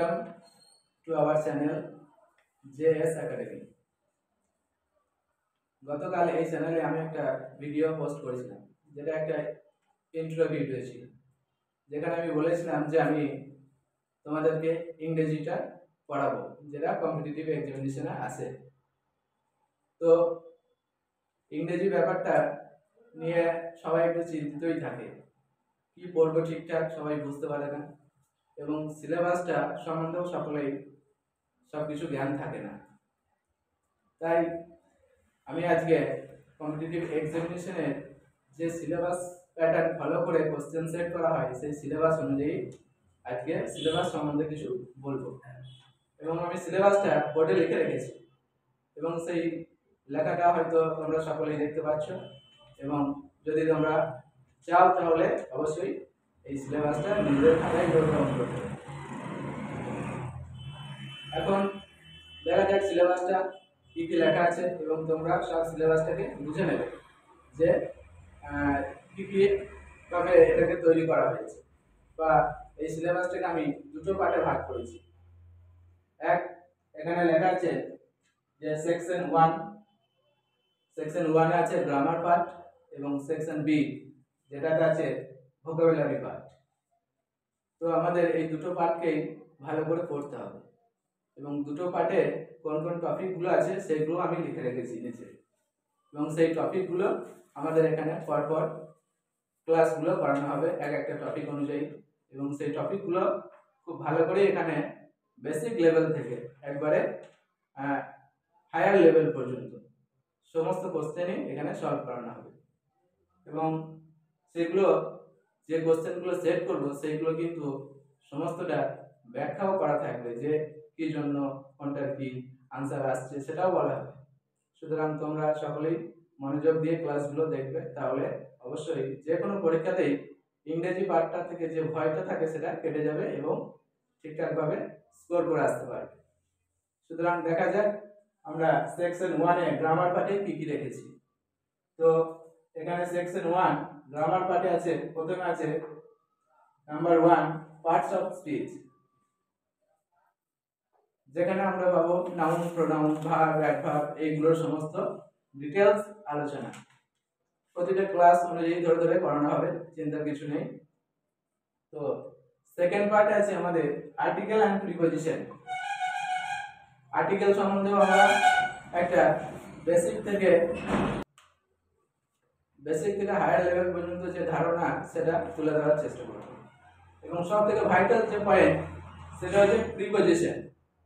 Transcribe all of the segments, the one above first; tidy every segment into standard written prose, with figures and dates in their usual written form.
Welcome to our channel JS Academy. গতকাল এই চ্যানেলে আমি একটা ভিডিও পোস্ট করেছিলাম, যেটা একটা ইন্ট্রো ভিডিও ছিল, যেখানে আমি বলেছিলাম যে আমি তোমাদেরকে ইংরেজিটা পড়াবো, যেটা কম্পিটিটিভ এক্সামিনেশনে আসে। তো ইংরেজি ব্যাপারটা নিয়ে সবাই একটু চিন্তিতই থাকে, কি পড়বো ঠিকঠাক সবাই বুঝতে পারে না, এবং সিলেবাসটা সম্বন্ধেও সকলেই সবকিছু জ্ঞান থাকে না। তাই আমি আজকে কম্পিটিটিভ এক্সামিনেশনের যে সিলেবাস প্যাটার্ন ফলো করে কোশ্চেন সেট করা হয়, সেই সিলেবাস অনুযায়ী আজকে সিলেবাস সম্বন্ধে কিছু বলবো। এবং আমি সিলেবাসটা বোর্ডে লিখে রেখেছি, এবং সেই লেখাটা হয়তো তোমরা সকলেই দেখতে পাচ্ছ, এবং যদি তোমরা চাও তাহলে অবশ্যই এই সিলেবাসটা নিজেদের খাতায় নোট ডাউন করতে হবে। এখন দেখা যাক সিলেবাসটা কি কি লেখা আছে, এবং তোমরা সব সিলেবাসটাকে বুঝে নেবে যে কি কি ভাবে এটাকে তৈরি করা হয়েছে, বা এই সিলেবাসটাকে আমি দুটো পার্টে ভাগ করেছি। এখানে লেখা আছে যে সেকশন 1 আছে গ্রামার পার্ট, এবং সেকশন বি যেটাতে আছে ভোকাবুলারি পার্ট। তো আমাদের এই দুটো পার্টকেই ভালো করে পড়তে হবে, এবং দুটো পার্টে কোন কোন টপিকগুলো আছে সেগুলো আমি লিখে রেখেছি নিচে, এবং সেই টপিকগুলো আমাদের এখানে পরপর ক্লাসগুলো করানো হবে এক একটা টপিক অনুযায়ী, এবং সেই টপিকগুলো খুব ভালো করে এখানে বেসিক লেভেল থেকে একবারে হায়ার লেভেল পর্যন্ত সমস্ত কোশ্চেনই এখানে সলভ করানো হবে। এবং সেগুলো যে কোশ্চেনগুলো সেট করব সেইগুলো কিন্তু সমস্তটা ব্যাখ্যাও করা থাকবে, যে কি জন্য কোনটার কি আনসার আসছে সেটাও বলা হবে। সুতরাং তোমরা সকলেই মনোযোগ দিয়ে ক্লাসগুলো দেখবে, তাহলে অবশ্যই যে কোনো পরীক্ষাতেই ইংরেজি পার্টটা থেকে যে ভয়টা থাকে সেটা কেটে যাবে, এবং ঠিকঠাকভাবে স্কোর করে আসতে পারবে। সুতরাং দেখা যাক আমরা সেকশন 1 এ গ্রামার পার্টে কি কি রেখেছি। তো এখানে সেকশন 1 গ্রামার পার্টে আছে, প্রথমে আছে নাম্বার 1 পার্টস অফ স্পিচ, যেখানে আমরা পাবো নাউন, প্রোনাউন, ভার্ব, অ্যাডভার্ব, এইগুলোর সমস্ত ডিটেইলস আলোচনা। প্রতিটা ক্লাস অনুযায়ী ধরে ধরে করানো হবে, চিন্তার কিছু নেই। তো সেকেন্ড পার্টে আছে আমাদের আর্টিকেল এন্ড প্রিপজিশন। আর্টিকেল সম্বন্ধে আমরা একটা বেসিক থেকে হায়ার লেভেল পর্যন্ত যে ধারণা সেটা তুলে ধরার চেষ্টা করব, এবং সব থেকে ভাইটাল যে পয়েন্ট সেটা হচ্ছে প্রিপজিশন।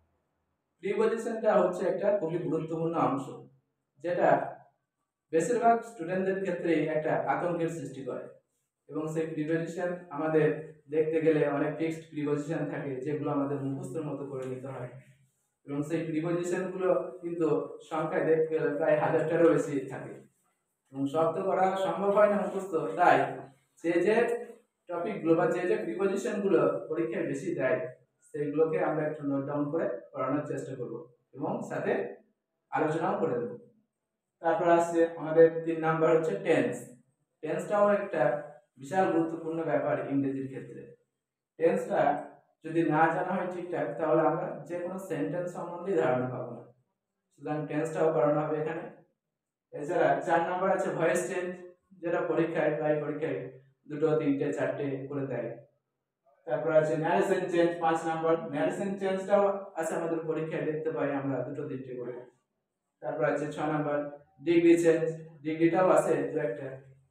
প্রিপজিশনটা হচ্ছে একটা খুবই গুরুত্বপূর্ণ অংশ, যেটা বেশিরভাগ স্টুডেন্টদের ক্ষেত্রে একটা আতঙ্কের সৃষ্টি করে। এবং সেই প্রিপজিশন আমাদের দেখতে গেলে অনেক ফিক্সড প্রিপজিশন থাকে, যেগুলো আমাদের মুখস্থের মতো করে নিতে হয়, এবং সেই প্রিপজিশনগুলো কিন্তু সংখ্যায় দেখতে গেলে প্রায় 1000টারও বেশি থাকে, এবং সব তো করা সম্ভব হয় না মুখস্থ। তাই যে টপিকগুলো বা যে প্রিপজিশনগুলো পরীক্ষায় বেশি দেয় সেইগুলোকে আমরা একটু নোট ডাউন করে পড়ানোর চেষ্টা করব, এবং সাথে আলোচনাও করে দেব। তারপর আসছে আমাদের 3 নাম্বার হচ্ছে টেন্স। টেন্সটাও একটা বিশাল গুরুত্বপূর্ণ ব্যাপার ইংরেজির ক্ষেত্রে। টেন্সটা যদি না জানা হয় ঠিকঠাক, তাহলে আমরা যে কোনো সেন্টেন্স সম্বন্ধে ধারণা পাবো না। সুতরাং টেন্সটাও করানো হবে এখানে। এছাড়া 4 নাম্বার আছে ভয়েস চেঞ্জ, যেটা পরীক্ষায় প্রায় পরীক্ষায় 2, 3, 4 করে দেয়। তারপর আছে ন্যারেশন চেঞ্জ 5 নাম্বার। ন্যারেশন চেঞ্জটাও আছে আমাদের পরীক্ষায় দেখতে পাই আমরা 2, 3 করে। তারপর আছে 6 নাম্বার ডিগ্রি চেঞ্জ, ডিগ্রিটাও আছে দু একটা।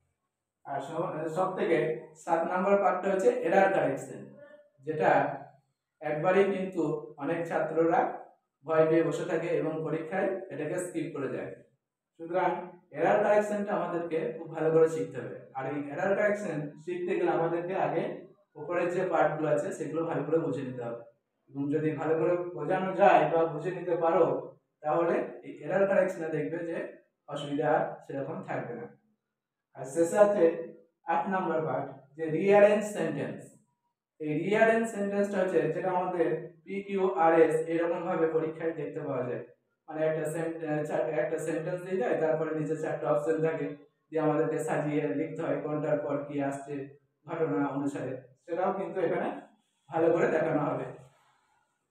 আর সব থেকে 7 নাম্বার পার্টটা হচ্ছে এরার কারেকশন, যেটা একবারই কিন্তু অনেক ছাত্ররা ভয় পেয়ে বসে থাকে এবং পরীক্ষায় এটাকে স্কিপ করে যায়। সুতরাং এরার কারেকশনটা আমাদেরকে খুব ভালো করে শিখতে হবে। আর এই এরার কারেকশন শিখতে গেলে আমাদেরকে আগে উপরের যে পার্টগুলো আছে সেগুলো ভালো করে বুঝে নিতে হবে, এবং যদি ভালো করে বোঝানো যায় বা বুঝে নিতে পারো, তাহলে এই এরার কারেকশনে দেখবে যে অসুবিধা আর সেরকম থাকবে না। আর শেষে আছে 8 নাম্বার পার্ট, যে রিঅ্যারেঞ্জ সেন্টেন্স। এই রিঅ্যারেঞ্জ সেন্টেন্সটা হচ্ছে যেটা আমাদের PQRS এরকম ভাবে পরীক্ষায় দেখতে পাওয়া যায়। মানে একটা সেন্টেন্স দিয়ে যায়, তারপরে নিচে 4টা অপশন থাকে, দিয়ে আমাদেরকে সাজিয়ে লিখতে হয় কোনটার পর কি আসছে ঘটনা অনুসারে। সেটাও কিন্তু এখানে ভালো করে দেখানো হবে।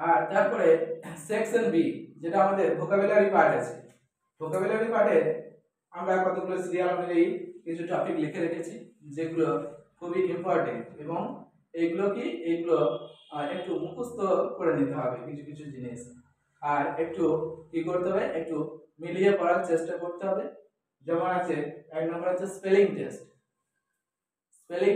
আর তারপরে সেকশন বি, যেটা আমাদের ভোকাবুলারি পার্ট আছে। ভোকাবুলারি পার্টে আমরা কতগুলো সিরিয়াল অনুযায়ী কিছু টপিক লিখে রেখেছি, যেগুলো খুবই ইম্পর্টেন্ট, এবং এইগুলো একটু মুখস্থ করে নিতে হবে কিছু কিছু জিনিস, আর একটু কি করতে হবে, একটু মিলিয়ে পড়ার চেষ্টা করতে হবে। যেমন আছে 1 নম্বর আছে স্পেলিং টেস্ট। স্পেলিং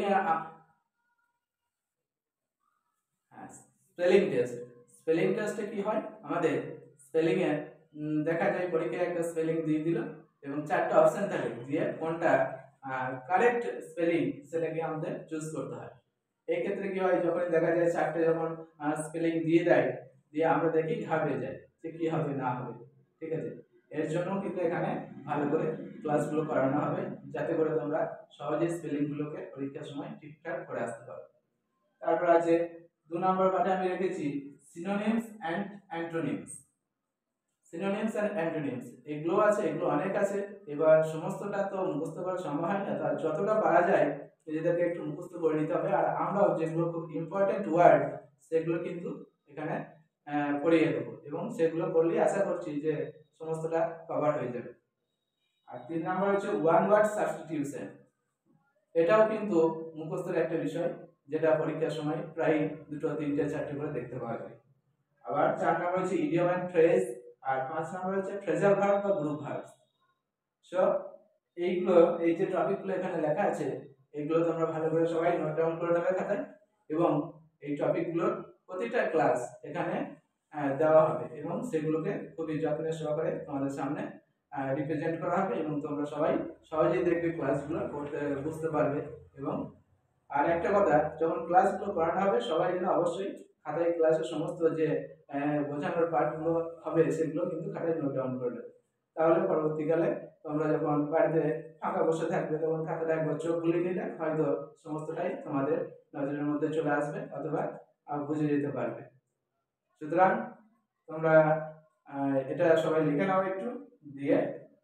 স্পেলিং টেস্টে কি হয়, আমাদের স্পেলিং এ দেখা যায় পরীক্ষায় একটা স্পেলিং দিয়ে দিল এবং 4টা অপশন থাকে, দিয়ে কোনটা কারেক্ট স্পেলিং সেটাকে আমাদের চুজ করতে হয়। এই ক্ষেত্রে কি হয়, যখন দেখা যায় 4টে যখন স্পেলিং দিয়ে দেয়, দিয়ে আমরা দেখি ঘাবড়ে যাই যে কি হবে না হবে। ঠিক আছে, এর জন্য কিন্তু এখানে ভালো করে ক্লাসগুলো করানো হবে, যাতে করে তোমরা সহজে স্পেলিং গুলোকে পরীক্ষার সময় ঠিকঠাক করে আসতে পারো। তারপর আছে 2 নম্বর পাঠে আমি রেখেছি synonyms and antonyms. Synonyms and antonyms এগুলো আছে, এগুলো অনেক আছে। এবার সমস্তটা তো মুখস্থ করা সম্ভব হয় না, তার যতটা পারা যায় নিজেদেরকে একটু মুখস্থ করে নিতে হবে। আর আমরাও যেগুলো খুব ইম্পর্টেন্ট ওয়ার্ড সেগুলো কিন্তু এখানে পড়িয়ে দেবো, এবং সেগুলো পড়লেই আশা করছি যে সমস্তটা কভার হয়ে যাবে। আর 3 নম্বর হচ্ছে ওয়ান ওয়ার্ড সাবস্টিটিউশন। এটাও কিন্তু মুখস্থের একটা বিষয়, যেটা পরীক্ষার সময় প্রায় 2, 3, 4টে করে দেখতে পাওয়া যায়। আবার 4 নম্বর হচ্ছে ইডিয়ম এন্ড ফ্রেজ, আর 5 নম্বর হচ্ছে ফ্রেজাল ভার্ব বা গ্রুপ ভার্ব। সো এইগুলো, এই যে টপিকগুলো এখানে লেখা আছে, এগুলো তোমরা ভালো করে সবাই নোট ডাউন করে নেবে খাতায়, এবং এই টপিকগুলোর প্রতিটা ক্লাস এখানে দেওয়া হবে, এবং সেগুলোকে খুবই যত্নের সহকারে তোমাদের সামনে রিপ্রেজেন্ট করা হবে, এবং তোমরা সবাই সহজেই দেখবে ক্লাসগুলো করতে বুঝতে পারবে। এবং আর একটা কথা, যখন ক্লাসগুলো করানো হবে সবাই যেন অবশ্যই খাতায় ক্লাসের সমস্ত যে বোঝানোর পার্টগুলো হবে সেগুলো কিন্তু খাতায় নোট ডাউন করে নেবে। তাহলে পরবর্তীকালে তোমরা যখন বাড়িতে ফাঁকা বসে থাকবে, তখন খাতাটা একবার চোখ বুলিয়ে নিলে হয়তো সমস্তটাই তোমাদের নজরের মধ্যে চলে আসবে, অথবা বুঝে যেতে পারবে। সুতরাং তোমরা এটা সবাই লিখে নাও একটু, দিয়ে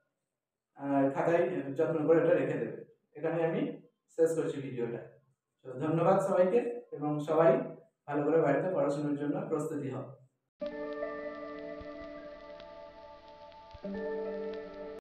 খাতায় যত্ন করে এটা রেখে দেবে। এখানে আমি শেষ করছি ভিডিওটা। তো ধন্যবাদ সবাইকে, এবং সবাই ভালো করে বাড়িতে পড়াশোনার জন্য প্রস্তুতি হও।